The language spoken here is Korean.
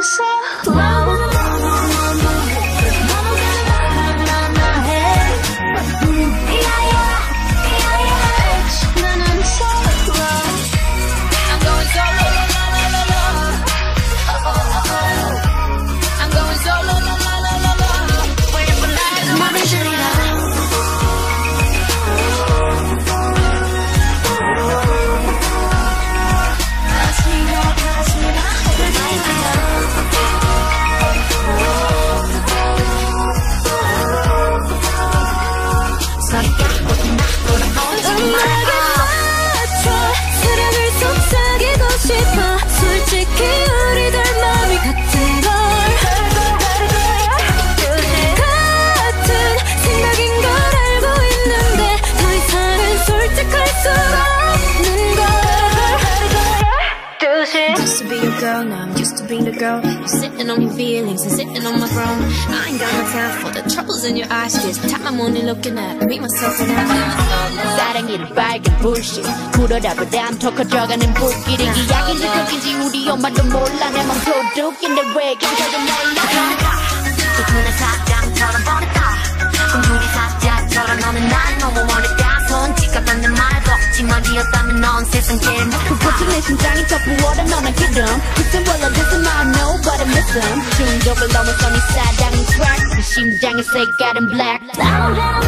so low. 솔직히 우리들 마음이 같은 걸 같은 생각인 걸 알고 있는데 더 이상은 솔직할 수 없는 걸 Used to be your girl, now I'm used to being the girl. You're sitting on your feelings and sitting on my throne. I ain't got no time for the troubles in your eyes. This time I'm only looking at me, myself and I. 사랑이를 빨간 bullshit 불어라보다 안 더 커져가는 불길이 이야기를 거긴지 우리 엄마도 몰라 내 맘 도둑인데 왜 기분도 몰라 또 눈에 사장처럼 보냈다 꿈꾸리 사자처럼 너는 날 너무 멀었다 손짓같던 내 말 벅지머리였다면 넌 세상 제일 그곳이 내 심장이 더 부어라 너는 기름 Listen well listen I know but I miss them 중독을 넘어서 네 사랑은 crack 그 심장의 색깔은 black